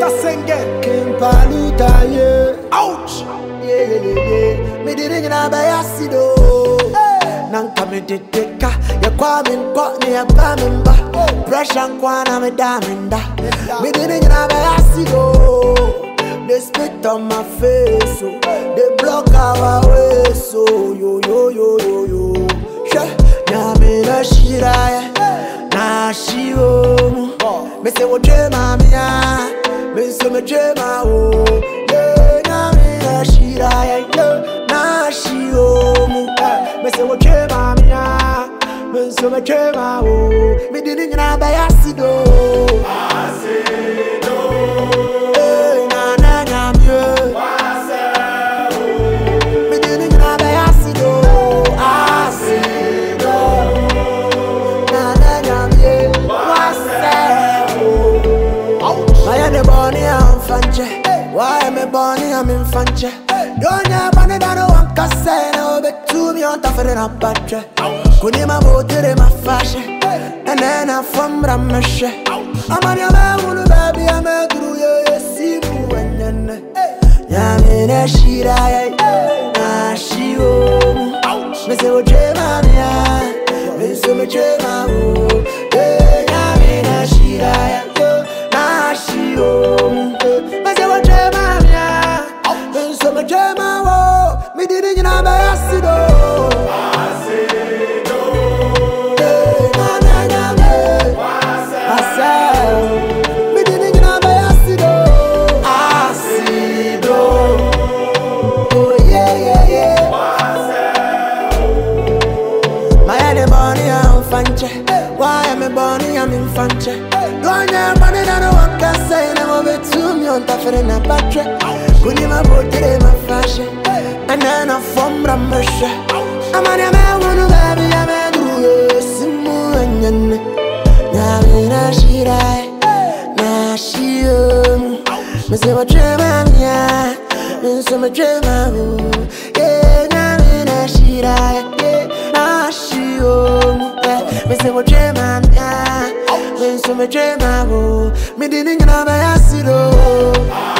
King Paluta, yeah. Ouch! Yeah. Me didn't know by Aseda. Nanka me dideka. Ya kwa me nkot ya kwa me mba. Pressure nkwa na me daminda. Me didn't know by Aseda. They spit on my face, so they block our way, so yo. Na me na shira, na shiwo. Me say what dream mami ya, me say me dream oh. Yeah, na me na shira, na shiwo. Me say what dream mami ya, me say me dream oh. Me didn't know by Aseda. Why am I born here? I'm in Fanche. Don't you want to know one cassette? No, but to me on top of the patch. Kunima motor my fashion. And then I'm from Ramesh. I'm on your man, baby. I'm a through you. See you and then. Yamina Shira. Ah, she oh. Me say, what dream, mamma? Me say, me dream, oh. Yamina Shira. Ah, she oh. Me didn't know by Aseda. Me didn't know by Aseda. Oh yeah. My head born here in Fanche. Why am I born here? I'm in Fanche. Don't you money that no one can say? Never be to me on top of the patch. Kunima motor my fashion. And then I'm from Ramesh. I'm on your man, baby. I'm a guru. Simu and Yan. Yamina Shira. Nashio. Me say what dream I'm ya. Me say my dream I'm. Yeah, Yamina Shira. Nashio. Me say what dream I'm ya. Me say my dream I'm. Me didn't know by Aseda.